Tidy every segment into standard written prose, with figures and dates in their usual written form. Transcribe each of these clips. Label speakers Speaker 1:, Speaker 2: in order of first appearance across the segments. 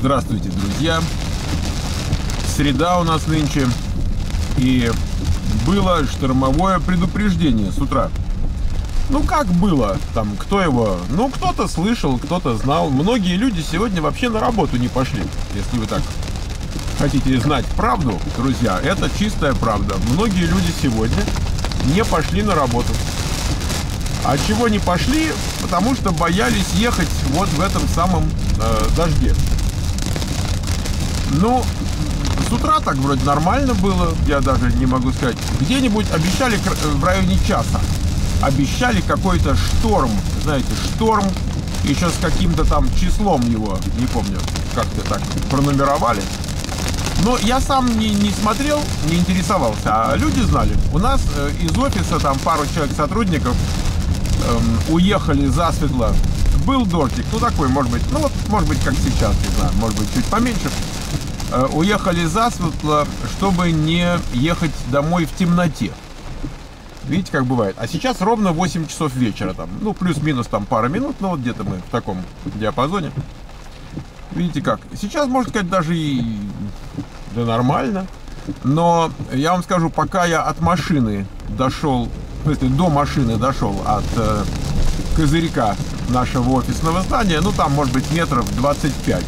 Speaker 1: Здравствуйте, друзья! Среда у нас нынче, и было штормовое предупреждение с утра. Ну как было? Там кто его? Ну кто-то слышал, кто-то знал. Многие люди сегодня вообще на работу не пошли. Если вы так хотите знать правду, друзья, это чистая правда. Многие люди сегодня не пошли на работу. А чего не пошли? Потому что боялись ехать вот в этом самом дожде. Ну, с утра так вроде нормально было, я даже не могу сказать. Где-нибудь обещали в районе часа. Обещали какой-то шторм, знаете, шторм, еще с каким-то там числом его, не помню, как-то так пронумеровали. Но я сам не смотрел, не интересовался, а люди знали. У нас из офиса там пару человек сотрудников уехали засветло. Был дождик, ну такой, может быть, ну вот, может быть, как сейчас, не знаю, может быть, чуть поменьше. Уехали засветло, чтобы не ехать домой в темноте. Видите, как бывает. А сейчас ровно 8 часов вечера, там, ну, плюс-минус там пара минут, ну, вот где-то мы в таком диапазоне. Видите как. Сейчас, можно сказать, даже и да, нормально. Но я вам скажу, пока я от машины дошел, в смысле, до машины дошел от козырька нашего офисного здания, ну, там, может быть, метров 25.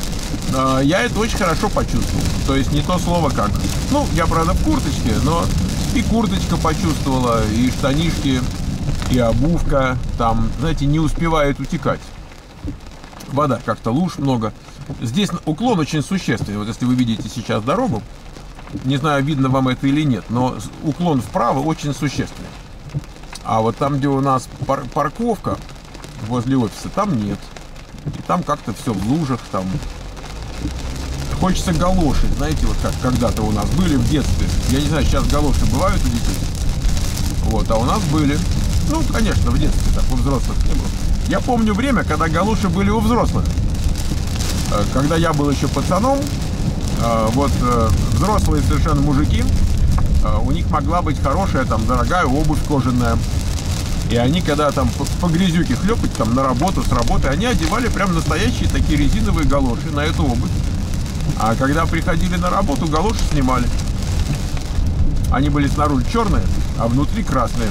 Speaker 1: Я это очень хорошо почувствовал. То есть не то слово как. Ну, я, правда, в курточке, но и курточка почувствовала, и штанишки, и обувка. Там, знаете, не успевает утекать. Вода, как-то луж много. Здесь уклон очень существенный. Вот если вы видите сейчас дорогу, не знаю, видно вам это или нет, но уклон вправо очень существенный. А вот там, где у нас парковка возле офиса, там нет. И там как-то все в лужах, там. Хочется галоши, знаете, вот как когда-то у нас были в детстве. Я не знаю, сейчас галоши бывают у детей. Вот, а у нас были. Ну, конечно, в детстве, так, у взрослых не было. Я помню время, когда галоши были у взрослых. Когда я был еще пацаном, вот взрослые совершенно мужики, у них могла быть хорошая, там, дорогая обувь кожаная. И они, когда там по грязюке хлепать, там, на работу, с работы, они одевали прям настоящие такие резиновые галоши на эту обувь. А когда приходили на работу, галоши снимали. Они были снаружи черные, а внутри красные.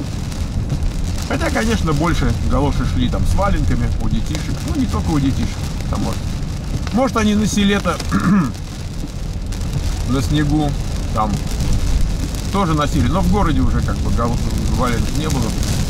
Speaker 1: Хотя, конечно, больше галоши шли там с валенками у детишек. Ну, не только у детишек. Там, может они на селе-то на снегу там тоже носили. Но в городе уже как бы валенок не было.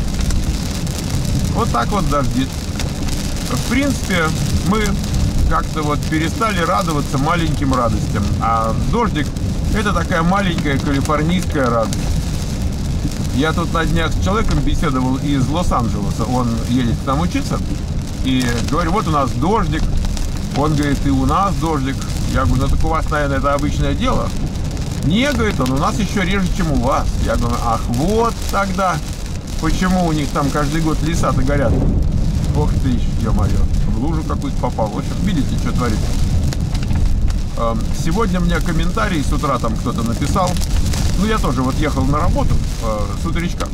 Speaker 1: Вот так вот дождит. В принципе, мы как-то вот перестали радоваться маленьким радостям. А дождик — это такая маленькая калифорнийская радость. Я тут на днях с человеком беседовал из Лос-Анджелеса. Он едет к нам учиться. И говорю, вот у нас дождик. Он говорит, и у нас дождик. Я говорю, ну так у вас, наверное, это обычное дело. Не, говорит он, у нас еще реже, чем у вас. Я говорю, ах, вот тогда почему у них там каждый год леса-то горят. Ох ты, ё-моё, в лужу какую-то попал. В общем, видите, что творится. Сегодня мне комментарий с утра там кто-то написал. Ну, я тоже вот ехал на работу с утречка.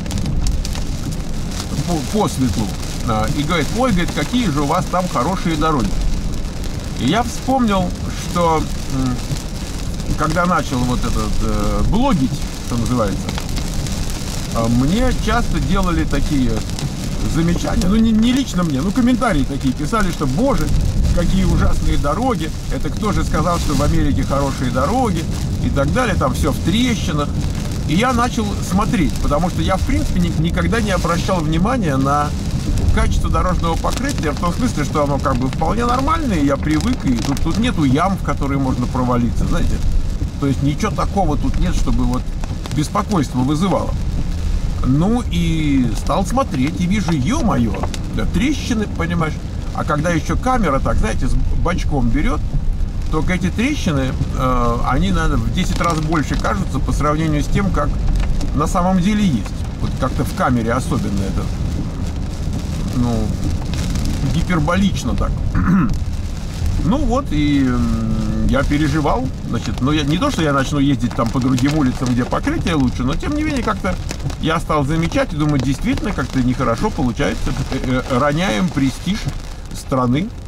Speaker 1: По светлу. И говорит, ой, говорит, какие же у вас там хорошие дороги. И я вспомнил, что когда начал вот этот блогить, что называется, мне часто делали такие замечания, ну не лично мне, ну комментарии такие писали, что боже, какие ужасные дороги, это кто же сказал, что в Америке хорошие дороги и так далее, там все в трещинах. И я начал смотреть, потому что я в принципе никогда не обращал внимания на качество дорожного покрытия, в том смысле, что оно как бы вполне нормальное, я привык, и тут нету ям, в которые можно провалиться, знаете. То есть ничего такого тут нет, чтобы вот беспокойство вызывало. Ну и стал смотреть, и вижу, ё-моё, да, трещины, понимаешь. А когда еще камера, так, знаете, с бочком берет, только эти трещины, они, наверное, в 10 раз больше кажутся по сравнению с тем, как на самом деле есть. Вот как-то в камере особенно это, ну, гиперболично так. Ну вот, и я переживал, значит, ну, не то, что я начну ездить там по другим улицам, где покрытие лучше, но тем не менее как-то я стал замечать и думаю, действительно как-то нехорошо получается, роняем престиж страны.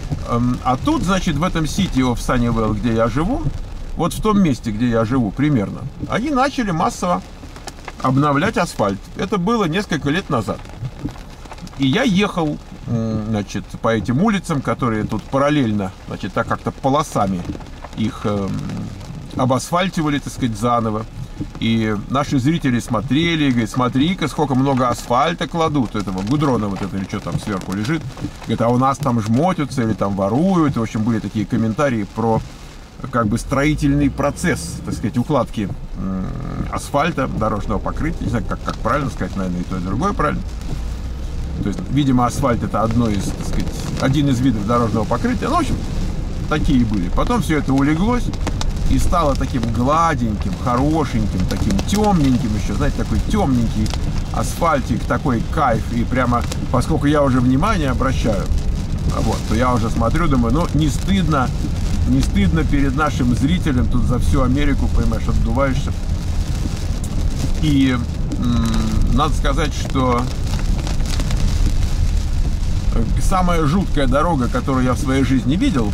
Speaker 1: А тут, значит, в этом City of Sunnyvale, где я живу, вот в том месте, где я живу примерно, они начали массово обновлять асфальт. Это было несколько лет назад. И я ехал, значит, по этим улицам, которые тут параллельно, значит, так как-то полосами их обасфальтивали, так сказать, заново. И наши зрители смотрели и говорят: смотри-ка, сколько много асфальта кладут, этого гудрона вот это, или что там сверху лежит. Говорят, а у нас там жмотятся или там воруют. В общем, были такие комментарии про как бы строительный процесс, так сказать, укладки асфальта, дорожного покрытия. Не знаю, как правильно сказать, наверное, и то, и другое правильно. То есть, видимо, асфальт — это одно из, так сказать, один из видов дорожного покрытия. Ну, в общем, такие были. Потом все это улеглось и стало таким гладеньким, хорошеньким, таким темненьким еще, знаете, такой темненький асфальтик, такой кайф. И прямо, поскольку я уже внимание обращаю, вот, то я уже смотрю, думаю, ну, не стыдно перед нашим зрителем, тут за всю Америку, понимаешь, отдуваешься. И надо сказать, что самая жуткая дорога, которую я в своей жизни видел,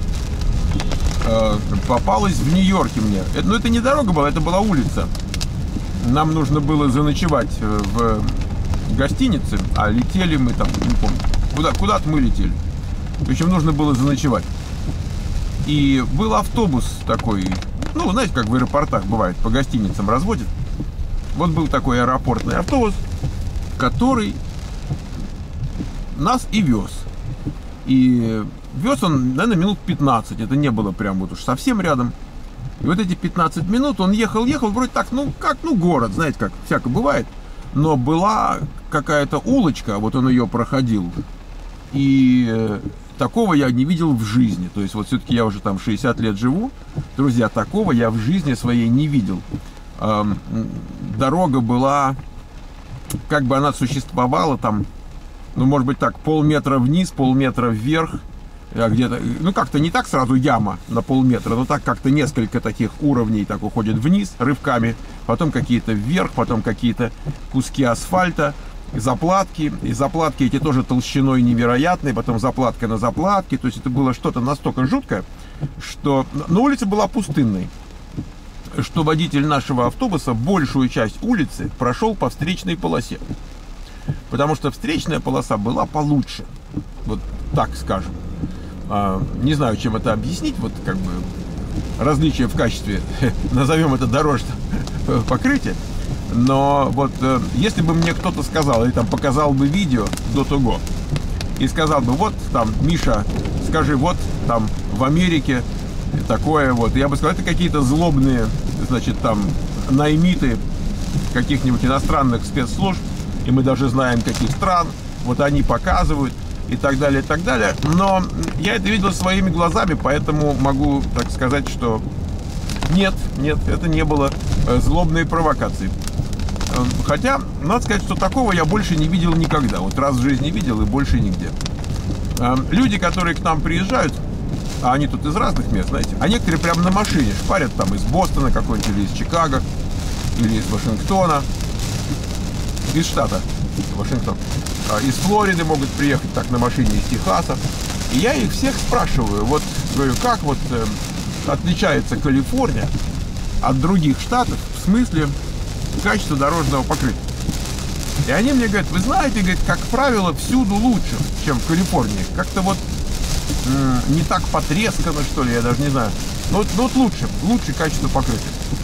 Speaker 1: попалась в Нью-Йорке мне. Но это не дорога была, это была улица. Нам нужно было заночевать в гостинице, а летели мы там, не помню, куда-то мы летели. В общем, нужно было заночевать. И был автобус такой, ну, знаете, как в аэропортах бывает, по гостиницам разводят. Вот был такой аэропортный автобус, который нас и вез. И вез он, наверное, минут 15. Это не было прям вот уж совсем рядом. И вот эти 15 минут он ехал, вроде так, ну, как, ну, город, знаете, как всяко бывает. Но была какая-то улочка, вот он ее проходил. И такого я не видел в жизни. То есть вот все-таки я уже там 60 лет живу. Друзья, такого я в жизни своей не видел. Дорога была, как бы она существовала там, ну, может быть так, полметра вниз, полметра вверх. Где-то, ну, как-то не так сразу яма на полметра, но так как-то несколько таких уровней так уходит вниз рывками. Потом какие-то вверх, потом какие-то куски асфальта. Заплатки, и заплатки эти тоже толщиной невероятные, потом заплатка на заплатке, то есть это было что-то настолько жуткое, что на улице была пустынной, что водитель нашего автобуса большую часть улицы прошел по встречной полосе, потому что встречная полоса была получше, вот так скажем. Не знаю, чем это объяснить, вот как бы различие в качестве, назовем это, дорожного покрытия. Но вот если бы мне кто-то сказал, или там показал бы видео до того, и сказал бы: вот там, Миша, скажи, вот там в Америке такое вот, я бы сказал, это какие-то злобные, значит, там наймиты каких-нибудь иностранных спецслужб, и мы даже знаем, каких стран, вот они показывают и так далее, и так далее. Но я это видел своими глазами, поэтому могу так сказать, что нет, это не было злобной провокацией. Хотя, надо сказать, что такого я больше не видел никогда. Вот раз в жизни видел и больше нигде. Люди, которые к нам приезжают, а они тут из разных мест, знаете, а некоторые прямо на машине шпарят там из Бостона какой-нибудь, или из Чикаго, или из Вашингтона, из штата Вашингтон. Из Флориды могут приехать так на машине, из Техаса. И я их всех спрашиваю, вот, говорю, как вот отличается Калифорния от других штатов в смысле качества дорожного покрытия. И они мне говорят: вы знаете, говорит, как правило, всюду лучше, чем в Калифорнии. Как-то вот не так потрескано, что ли, я даже не знаю. Но вот лучше качество покрытия.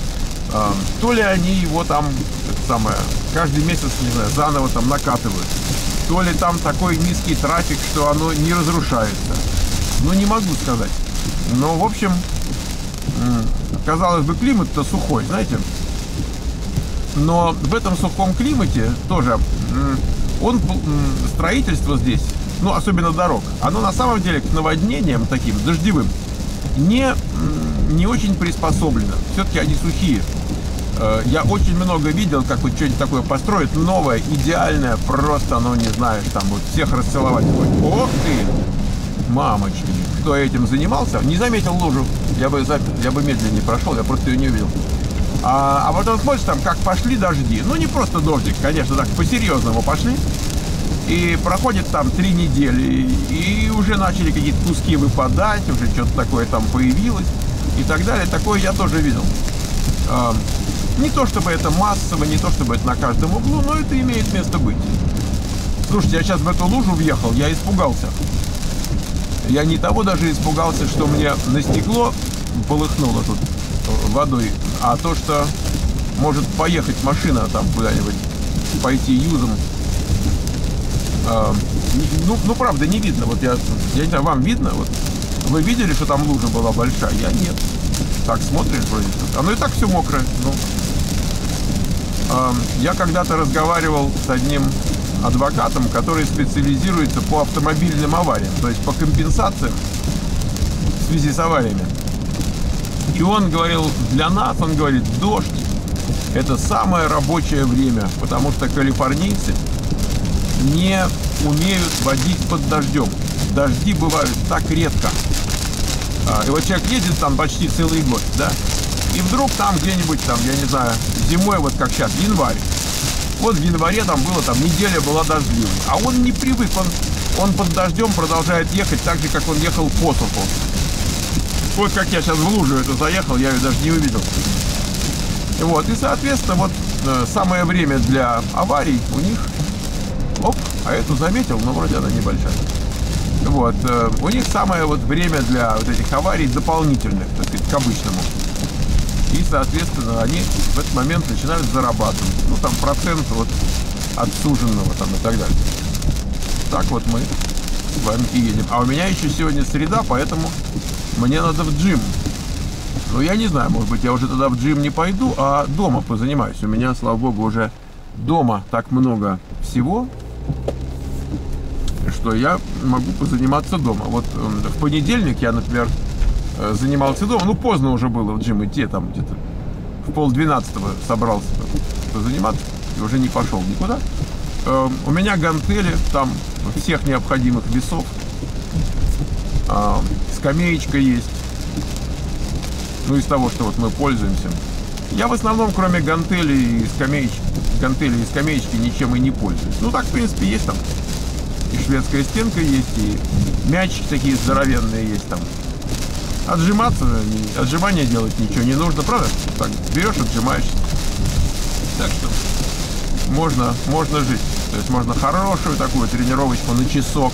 Speaker 1: То ли они его там, это самое, каждый месяц, не знаю, заново там накатывают, то ли там такой низкий трафик, что оно не разрушается. Ну, не могу сказать. Но, в общем, казалось бы, климат-то сухой, знаете. Но в этом сухом климате тоже строительство здесь, ну, особенно дорог, оно на самом деле к наводнениям таким дождевым не очень приспособлено. Все-таки они сухие. Я очень много видел, как вот что-нибудь такое построить, новое, идеальное, просто, ну, не знаешь, там вот всех расцеловать. Ох ты, мамочки, кто этим занимался, не заметил лужу, я бы медленнее прошел, я просто ее не увидел. А потом смотришь, там, как пошли дожди. Ну, не просто дождик, конечно, так по-серьезному пошли. И проходит там 3 недели, и уже начали какие-то куски выпадать, уже что-то такое там появилось и так далее. Такое я тоже видел. Не то чтобы это массово, не то чтобы это на каждом углу, но это имеет место быть. Слушайте, я сейчас в эту лужу въехал, я испугался. Я не того даже испугался, что мне на стекло полыхнуло тут водой, а то, что может поехать машина там куда-нибудь, пойти юзом. Ну, правда, не видно. Вот я не знаю, вам видно? Вот вы видели, что там лужа была большая? Я нет. Так смотришь, вроде. Оно и так все мокрое. Ну. Я когда-то разговаривал с одним адвокатом, который специализируется по автомобильным авариям, то есть по компенсациям в связи с авариями. И он говорил, для нас, он говорит, дождь — это самое рабочее время, потому что калифорнийцы не умеют водить под дождем. Дожди бывают так редко. И вот человек едет там почти целый год, да, и вдруг там где-нибудь там, я не знаю, зимой, вот как сейчас, январь. Вот в январе там было, там неделя была дождливой. А он не привык, он под дождем продолжает ехать так же, как он ехал по суху. Вот как я сейчас в лужу эту заехал, я ее даже не увидел. Вот, и соответственно, вот самое время для аварий у них. Оп, а эту заметил, но вроде она небольшая. Вот, у них самое вот время для вот этих аварий дополнительных, так сказать, к обычному. И, соответственно, они в этот момент начинают зарабатывать. Ну, там, процент вот от суженного там и так далее. Так вот мы с вами и едем. А у меня еще сегодня среда, поэтому мне надо в джим. Ну, я не знаю, может быть, я уже тогда в джим не пойду, а дома позанимаюсь. У меня, слава богу, уже дома так много всего, что я могу позаниматься дома. Вот в понедельник я, например, занимался дома. Ну, поздно уже было в джим идти, там где-то в 11:30 собрался позаниматься и уже не пошел никуда. У меня гантели, там всех необходимых весов, скамеечка есть. Ну, из того, что вот мы пользуемся. Я в основном, кроме гантелей и скамеечки, ничем и не пользуюсь. Ну, так, в принципе, есть там и шведская стенка есть, и мячики такие здоровенные есть там. Отжимания делать ничего не нужно, правда? Так, берешь, отжимаешься. Так что можно жить. То есть можно хорошую такую тренировочку на часок,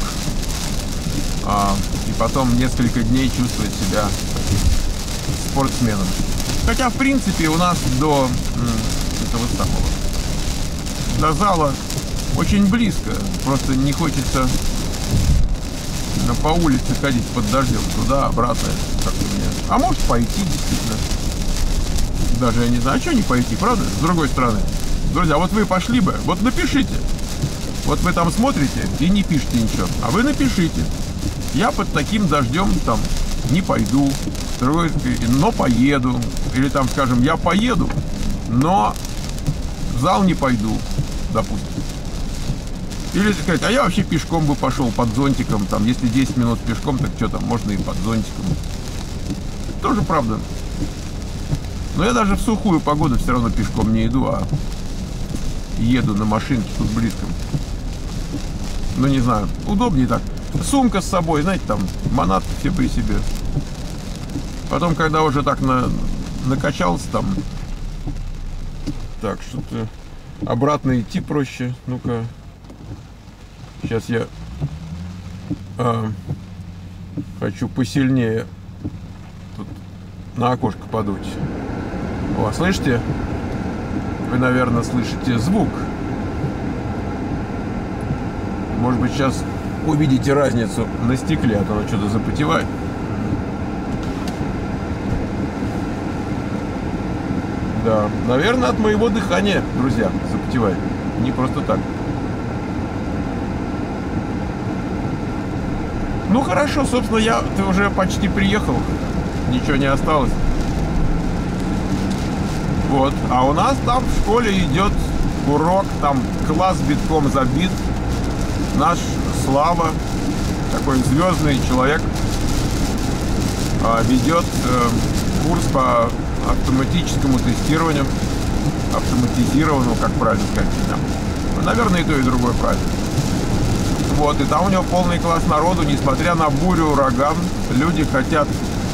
Speaker 1: и потом несколько дней чувствовать себя спортсменом. Хотя, в принципе, у нас до этого самого, до зала очень близко. Просто не хочется по улице ходить под дождем. Туда, обратно. Как-то мне. А может пойти, действительно. Даже я не знаю, а что не пойти, правда? С другой стороны. Друзья, вот вы пошли бы, вот напишите. Вот вы там смотрите и не пишите ничего. А вы напишите. Я под таким дождем там не пойду, но поеду. Или там, скажем, я поеду, но в зал не пойду, допустим. Или сказать, а я вообще пешком бы пошел под зонтиком, там, если 10 минут пешком, так что там, можно и под зонтиком. Тоже правда. Но я даже в сухую погоду все равно пешком не иду, а еду на машинке тут близко. Ну, не знаю, удобнее так. Сумка с собой, знаете, там, манатки все при себе. Потом, когда уже так накачался там, так, что-то обратно идти проще. Ну-ка, сейчас я хочу посильнее тут на окошко подуть. О, слышите? Вы, наверное, слышите звук. Может быть, сейчас увидите разницу на стекле, а то оно что-то запотевает. Да, наверное, от моего дыхания, друзья, запотевает. Не просто так. Ну хорошо, собственно, ты уже почти приехал. Ничего не осталось. Вот. А у нас там в школе идет урок, там класс битком забит. Наш Слава, такой звездный человек, ведет курс по автоматическому тестированию, автоматизированному, как правильно сказать. Наверное, и то, и другое правильно. Вот, и там у него полный класс народу, несмотря на бурю, ураган. Люди хотят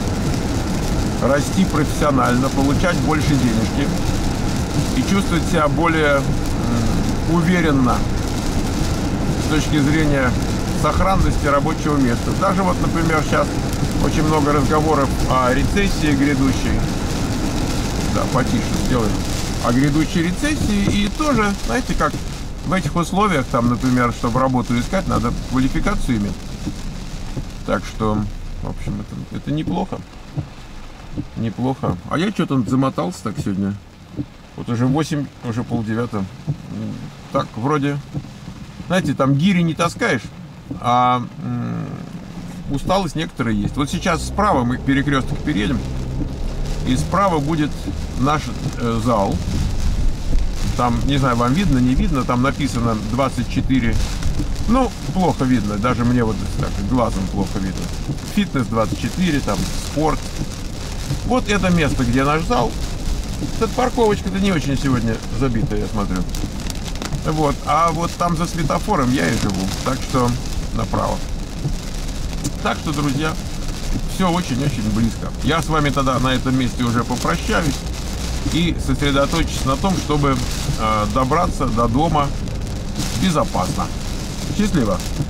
Speaker 1: расти профессионально, получать больше денежки и чувствовать себя более уверенно с точки зрения сохранности рабочего места. Даже вот, например, сейчас очень много разговоров о рецессии грядущей. Да, потише сделаем. О грядущей рецессии. И тоже, знаете, как в этих условиях, там, например, чтобы работу искать, надо квалификацию иметь. Так что, в общем, это неплохо. Неплохо. А я что-то замотался так сегодня. Вот уже 8, уже 8:30. Так, вроде, знаете, там гири не таскаешь, а усталость некоторая есть. Вот сейчас справа мы перекресток переедем, и справа будет наш зал. Там, не знаю, вам видно, не видно, там написано 24. Ну, плохо видно, даже мне вот так глазом плохо видно. Фитнес 24, там спорт. Вот это место, где наш зал. Эта парковочка-то не очень сегодня забита, я смотрю. Вот, а вот там за светофором я и живу, так что направо. Так что, друзья, все очень-очень близко. Я с вами тогда на этом месте уже попрощаюсь и сосредоточусь на том, чтобы добраться до дома безопасно. Счастливо!